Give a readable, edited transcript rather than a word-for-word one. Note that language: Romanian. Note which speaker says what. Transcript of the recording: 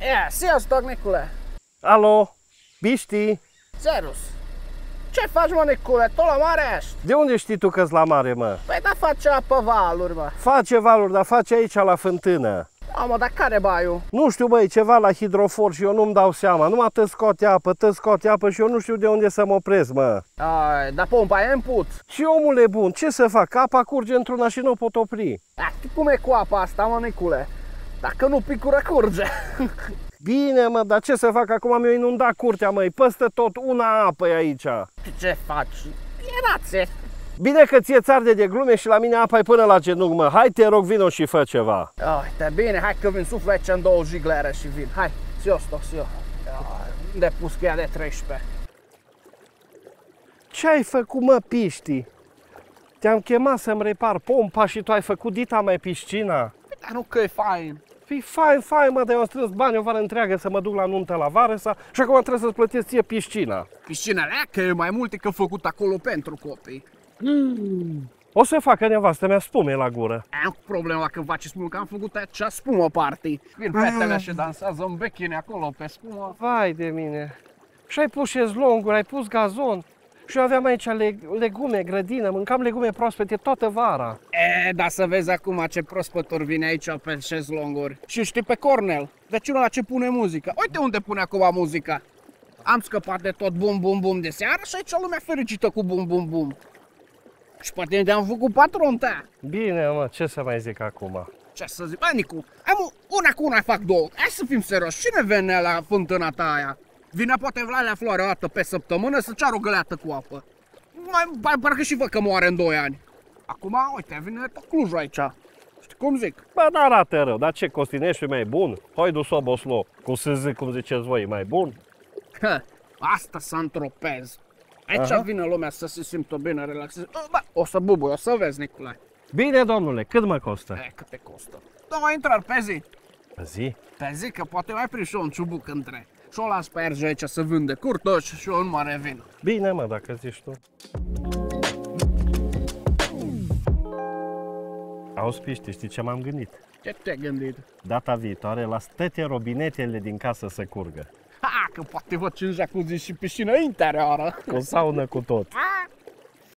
Speaker 1: Sziasztok, Nicule!
Speaker 2: Alo, Biști?
Speaker 1: Serus! Ce faci, mă, Nicule? Tot la mare ești?
Speaker 2: De unde știi tu că-s la mare, mă?
Speaker 1: Păi da, face apă valuri, mă.
Speaker 2: Face valuri, dar face aici la fântână.
Speaker 1: Mă, dar care baiul?
Speaker 2: Nu știu, băi, ceva la hidrofor și eu nu-mi dau seama. Numai te scoate apă și eu nu știu de unde să mă opresc, mă.
Speaker 1: Ai, dar pompa e în put.
Speaker 2: Și omule bun, ce să fac? Apa curge într-una și nu o pot opri.
Speaker 1: Cum e cu apa asta, mă, Nicule? Dacă nu picură, curge.
Speaker 2: Bine, mă, dar ce să fac? Acum mi-a inundat curtea, măi. Păstă tot una apă e aici.
Speaker 1: Ce faci? Erație.
Speaker 2: Bine că ție ți-arde de glume și la mine apa e până la genunchi, mă. Hai, te rog, vino și fă ceva.
Speaker 1: Uite, bine, hai că vin suflu aici în 2 jiglere și vin. Hai, zi-o. Unde pus cheia de 13?
Speaker 2: Ce ai făcut, mă, Piști? Te-am chemat să-mi repar pompa și tu ai făcut dita mai piscina?
Speaker 1: Dar nu că e fain.
Speaker 2: Fii fain, mă, dar eu am strâns bani o vară întreagă să mă duc la nuntă la vară și acum trebuie să-ți plătesc ție piscina.
Speaker 1: Piscina că e mai multe că făcut acolo pentru copii.
Speaker 2: O să facă nevastă mea spume la gură.
Speaker 1: Am problema când face spumă, că am făcut acea spumă party. Vin fetele și dansează în bikini acolo pe spumă.
Speaker 2: Vai de mine. Și ai pus șezlonguri, ai pus gazon. Și eu aveam aici legume, grădină, mâncam legume proaspete toată vara.
Speaker 1: Da, să vezi acum ce prospător vine aici pe șezlonguri. Și știi pe Cornel, deci la ce pune muzica. Uite unde pune acum muzica. Am scăpat de tot bum bum bum de seară și aici lumea fericită cu bum bum bum. Și poate te-am făcut patron ta.
Speaker 2: Bine, mă, ce să mai zic acum?
Speaker 1: Ce să zic? Bă, Nicu, una cu una fac două. Hai să fim serioși, cine vine la fântâna ta aia? Vine poate Vlalea Floare o dată pe săptămână să ceară o găleată cu apă. Parcă și văd că moare în 2 ani. Acum, uite, vine tot Clujul aici. Știi cum zic?
Speaker 2: Bă, nu arată rău, dar ce, Costinești e mai bun? Hoidu Soboslo, cum să zic, cum ziceți voi, e mai bun?
Speaker 1: Asta S-Tropez. Aici vine lumea să se simtă bine, relaxeze. Bă, o să bubui, o să vezi, Nicolae.
Speaker 2: Bine, domnule, cât mă costă?
Speaker 1: Cât te costă? Da, mai intrar pe zi.
Speaker 2: Pe zi?
Speaker 1: Pe zi, că poate mai prind și eu un ciubuc între. Și o las pe Erge aici să vânde curtoși și eu nu mai revin.
Speaker 2: Bine, mă, dacă zici tu. Auzi, Piști, știi ce m-am gândit?
Speaker 1: Ce te-ai gândit?
Speaker 2: Data viitoare las toate robinetele din casă să curgă.
Speaker 1: Că poate vă 5 jacuzzi și piscină interioară.
Speaker 2: Cu saună cu tot.